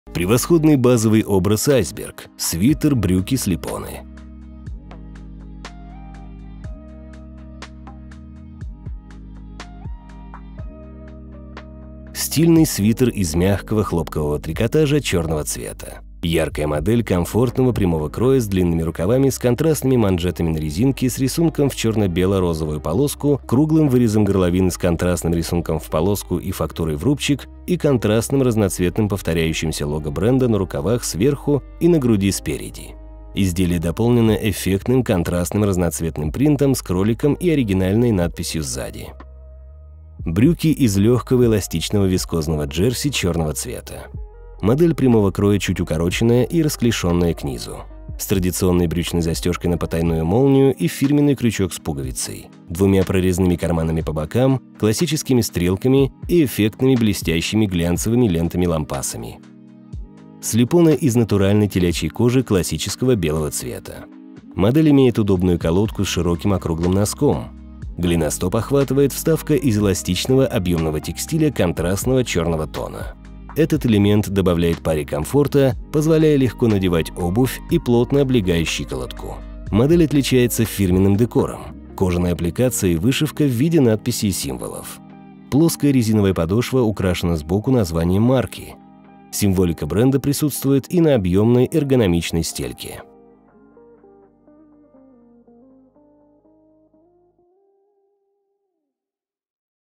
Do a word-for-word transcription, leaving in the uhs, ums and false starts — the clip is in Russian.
Превосходный базовый образ айсберг, свитер, брюки, слипоны. Стильный свитер из мягкого хлопкового трикотажа черного цвета. Яркая модель комфортного прямого кроя с длинными рукавами, с контрастными манжетами на резинке, с рисунком в черно-бело-розовую полоску, круглым вырезом горловины с контрастным рисунком в полоску и фактурой в рубчик и контрастным разноцветным повторяющимся лого бренда на рукавах сверху и на груди спереди. Изделие дополнено эффектным контрастным разноцветным принтом с кроликом и оригинальной надписью сзади. Брюки из легкого эластичного вискозного джерси черного цвета. Модель прямого кроя чуть укороченная и расклешенная к низу. С традиционной брючной застежкой на потайную молнию и фирменный крючок с пуговицей. Двумя прорезными карманами по бокам, классическими стрелками и эффектными блестящими глянцевыми лентами-лампасами. Слипона из натуральной телячьей кожи классического белого цвета. Модель имеет удобную колодку с широким округлым носком. Голеностоп охватывает вставка из эластичного объемного текстиля контрастного черного тона. Этот элемент добавляет паре комфорта, позволяя легко надевать обувь и плотно облегая щиколотку. Модель отличается фирменным декором, кожаной аппликацией и вышивка в виде надписей и символов. Плоская резиновая подошва украшена сбоку названием марки. Символика бренда присутствует и на объемной эргономичной стельке.